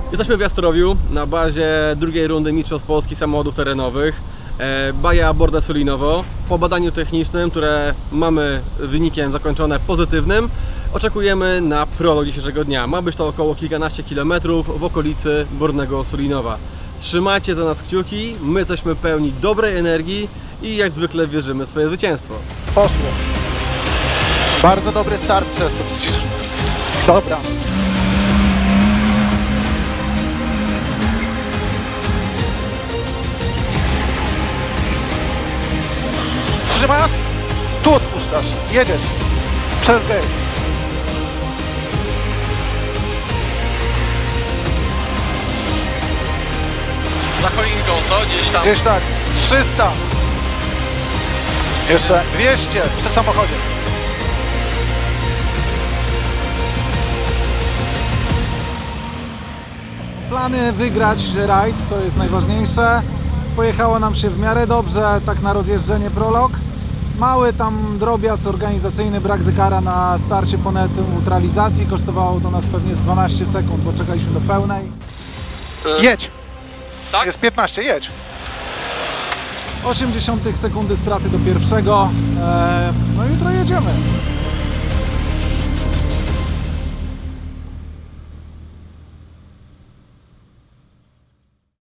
Jesteśmy w Jastrowiu na bazie drugiej rundy Mistrzostw Polski Samochodów Terenowych Baja Borda Sulinowo. Po badaniu technicznym, które mamy wynikiem zakończone pozytywnym, oczekujemy na prolog dzisiejszego dnia. Ma być to około kilkanaście kilometrów w okolicy Bornego Sulinowa. Trzymajcie za nas kciuki, my jesteśmy pełni dobrej energii i jak zwykle wierzymy w swoje zwycięstwo. Poszło. Bardzo dobry start przez to widzisz. Dobra. Trzymasz? Tu odpuszczasz. Jedziesz. Przez gate. Za choinką, co? Gdzieś tam? Gdzieś tak. 300. Jeszcze 200 przy samochodzie. Plany wygrać rajd, to jest najważniejsze. Pojechało nam się w miarę dobrze, tak na rozjeżdżenie prolog. Mały tam drobiazg organizacyjny, brak zegara na starcie ponad neutralizacji. Kosztowało to nas pewnie z 12 sekund, bo czekaliśmy do pełnej. Jedź. Tak? Jest 15, jedź. 0,8 sekundy straty do pierwszego. No jutro jedziemy.